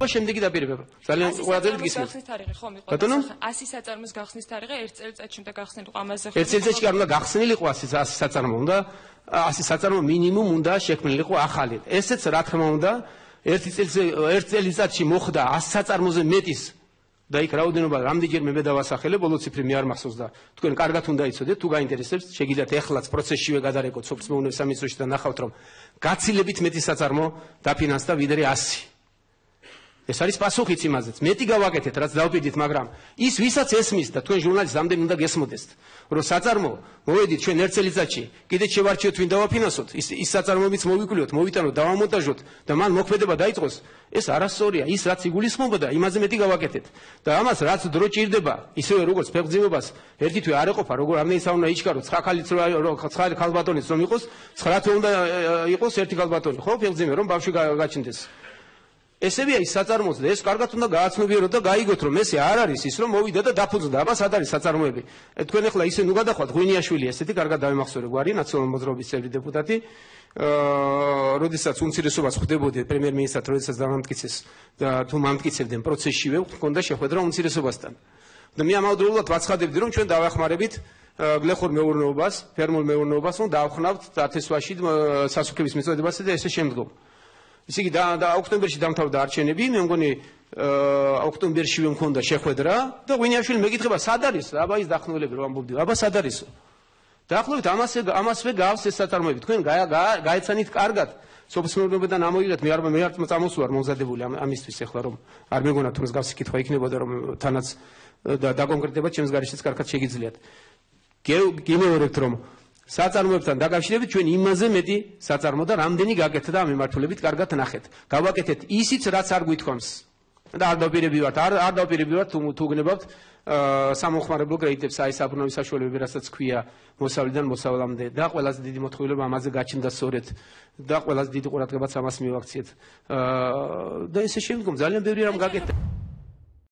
შემდეგი დაპირებება. ძალიან ყველაფერი გისმენთ. ბატონო 100 საწარმოს გახსნის თარიღი 1 წელიწადში უნდა გახსნილიყო ამაზე. 1 წელიწადში კი არ უნდა გახსნილიყო 100 საწარმო, უნდა 100 საწარმო მინიმუმ უნდა შექმნილიყო ახალი. ესეც რა თქმა უნდა 1 წელიწადში მოხდა 100 საწარმოზე მეტის და იქ რაოდენობა რამდენჯერმე მე დავასახელე, ბოლო ციფრი მე არ მახსოვს და თქვენ კარგად უნდა იცოდეთ, თუ გაინტერესებს, შეგიძლიათ ეხლაც პროცესშივე გადარეკოთ სოფლის მეურნეობის სამინისტროში და ნახავთ, რომ გაცილებით მეტი საწარმო დაფინანსდა ვიდრე 100. ეს არის პასუხიც იმაზეც. მეტი გავაკეთეთ, რაც დავპირდით, მაგრამ ის ვისაც ესმის და თქვენ ჟურნალისტს ამდენი უნდა გესმოდეთ, რომ საწარმო მოვედით ჩვენ 1 წელიწადში, კიდე შევარჩიოთ ვინ დავაფინანსოთ, ის საწარმოებიც მოვიკვლიოთ, მოვიტანოთ, დავამონტაჟოთ და მან მოქმედება დაიწყოს. ეს არასწორია, ის რაც იგულისხმობოდა, იმაზე მეტი გავაკეთეთ. და ამას რაც დრო ჭირდება, ისევე როგორც ფეხმძიმებას, ერთი თვე არ ეყოფა, როგორ ამდენი საუნა იჩქაროთ, 9 ქალბატონიც რომ იყოს, 9 თვე უნდა იყოს ერთი ქალბატონი, ხო, ფეხმძიმე რომ ბავშვი გაჩნდეს. ესებია ის საწარმოც და ეს კარგად უნდა გააცნობიეროთ და გაიგოთ, რომ ესე არ არის ის, რომ მოვიდა და დაფუძნდა. ამას არ არის საწარმოები. თქვენ ახლა ისე ნუ გადახვალთ, ღვინიაშვილი ესეთი კარგად დავიმახსოვრე გვარი, ნაციონალური მოძრაობის წევრი დეპუტატი, როდესაც უმცირესობას ხვდებოდი პრემიერ-მინისტრად, როდესაც დამამტკიცეს და თუ მამტკიცებდნენ პროცესშივე, მქონდა შეხვედრა უმცირესობასთან. და მე ამავდროულად ვაცხადებდი, რომ ჩვენ დავახმარებით გლეხურ მეურნეობას, ფერმულ მეურნეობას, რომ დავხნავთ 10 თვეში სასუქების მიწოდებასა და ესე შემდგომ. ისე იგი ოქტომბერში დამთავრდა არჩევნები, მე მგონი ოქტომბერშივე მქონდა შეხვედრა და ღვინიაშვილი მეკითხება, სად არის? აბა ის დახნულები რომ ამბობდი, აბა სად არისო? დაახლოებით ამასვე გავს ეს საწარმოები. თქვენ გაეცანით კარგად სოფლის მეურნეობიდან ამოიღეთ, მე არ წამოსვარ მომზადებული ამისთვის ახლა რომ არ მეგონა თუ მსგავსი კითხვა იქნებოდა რომ თანაც დაკონკრეტება ჩემს გარშეც კარგად შეგიძლიათ. გიმეორებთ რომ საწარმოებთან დაკავშირებით ჩვენ იმაზე მეტი საწარმო და რამდენი გაკეთდა ამ მიმართულებით კარგად ნახეთ. გავაკეთეთ ისიც რაც არ გვითქვამს. და არ დავპირებივართ, არ დავპირებივართ თუ გნებავთ სამომხმარებლო კრედიტებს, აი საბრუნავი საშუალებები, რასაც ქვია მოსავლიდან მოსავლამდე და ყველაზე დიდი მოთხოვნილება ამაზე გაჩნდა სწორედ და ყველაზე დიდი ყურადღებაც ამას მივაქციეთ. და ესე შემდგომ ძალიან ბევრი რამ გაკეთდა.